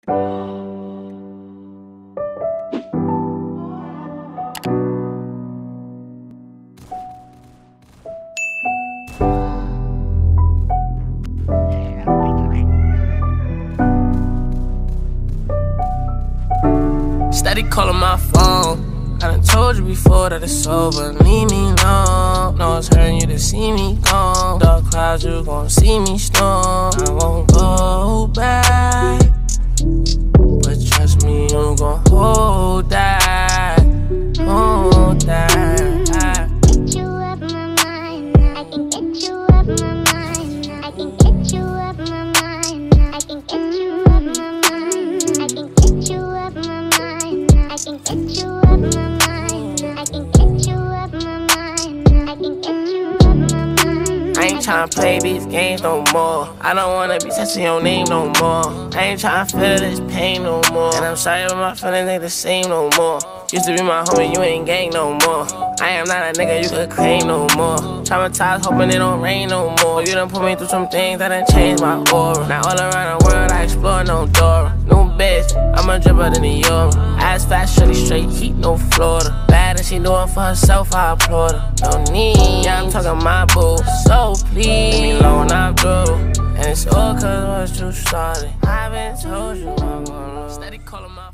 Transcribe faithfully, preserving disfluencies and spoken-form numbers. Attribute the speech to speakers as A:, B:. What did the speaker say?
A: Steady calling my phone. I done told you before that it's over. Leave me alone. No, it's hurting you to see me gone. Dark clouds, you gon' see me storm. I won't go back, but trust me, you gon' hold that, hold that.
B: Get you up my mind. I can get you up my mind. I can get you up my mind. I can get you up my mind. I can get you up my mind. I can get you up my mind. I can get you up my mind. I can get you up my mind.
A: I ain't tryna play these games no more. I don't wanna be touching your name no more. I ain't tryna feel this pain no more. And I'm sorry, but my feelings ain't the same no more. Used to be my homie, you ain't gang no more. I am not a nigga you could claim no more. Traumatized, hoping it don't rain no more. You done put me through some things that done changed my aura. Now all around the world I explore no Dora. New bitch, I'm a dripper than the Euro. Ass fast, shorty straight heat, no Florida. Bad and she doing for herself, I applaud her. No need, yeah, I'm talking my boo. So please, leave me alone, I'm through. And it's all cause once you started, I've been told you I'm gonna steady calling my